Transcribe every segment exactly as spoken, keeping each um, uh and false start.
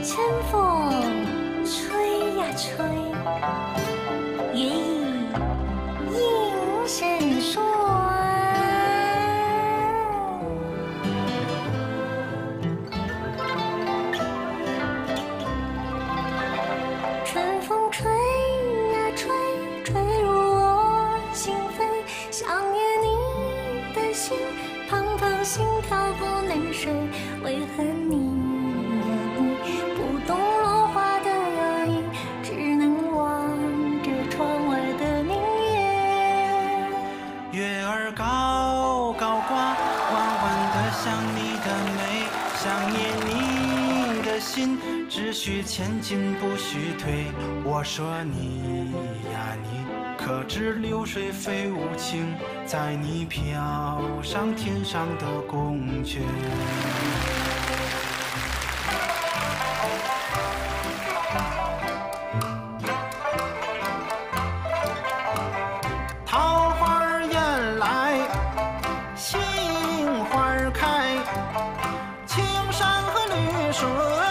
春风吹呀吹，月影映山水。春风吹呀吹，吹入我心扉，想念你的心，淌淌心跳不能睡，为何你？不懂落花的摇影，只能望着窗外的明月。 月儿高高挂，弯弯的像你的美，想念你的心，只需前进不需退。我说你呀你，可知流水非无情，在你飘上天上的宫阙。桃花艳来，杏花开，青山和绿水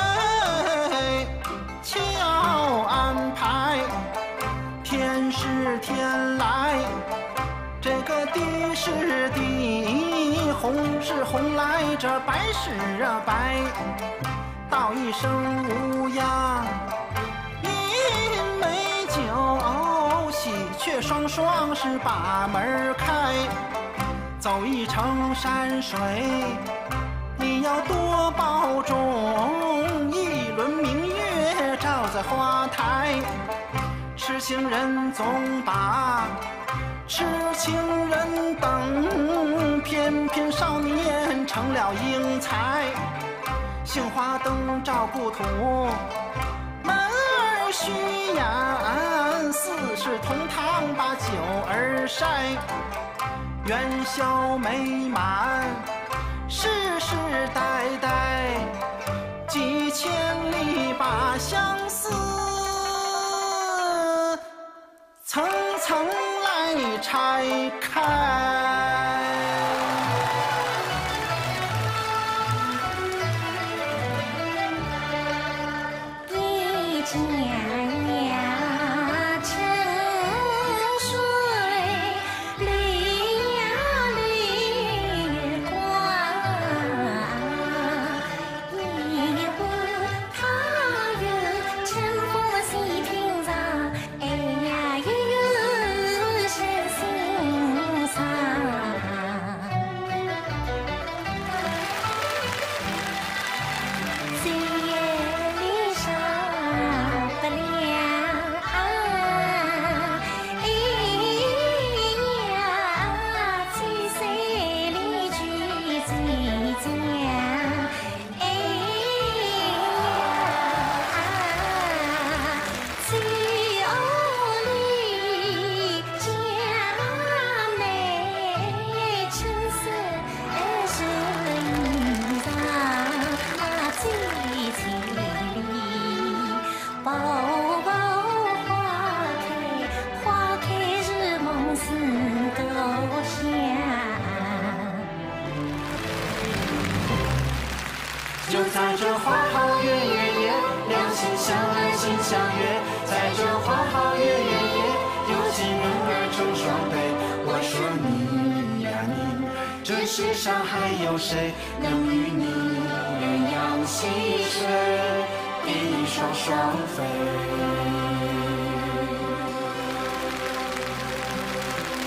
巧安排。天是天来，这个地是地，红是红来，这白是啊白。道一声无恙，一杯酒，喜鹊双双是把门开。走一程山水，你要多保重，一轮明月照在花台。痴情人总把痴情人等，偏偏少年成了英才。杏花灯照故土，门儿虚掩，似是同堂把酒儿筛。元宵美满，世世代代，几千里把相思层层来拆开。 一家呀沉水，绿呀绿光，一壶桃园春风细品尝，哎呀悠悠是心伤。岁月里少不了，哎呀，岁岁里聚最佳，哎呀，最后里佳美，春色是衣裳最绮丽。薄薄花开，花开是梦似故乡。 就在这花好月圆夜，两心相爱心相悦。在这花好月圆夜，有情人儿成双对。我说你呀你，这世上还有谁能与你鸳鸯戏水，一双双飞？